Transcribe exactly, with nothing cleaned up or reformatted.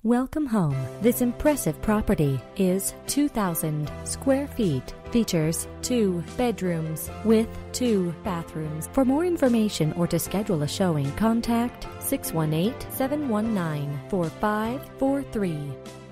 Welcome home. This impressive property is two thousand square feet. Features two bedrooms with two bathrooms. For more information or to schedule a showing, contact six one eight, seven one nine, four five four three.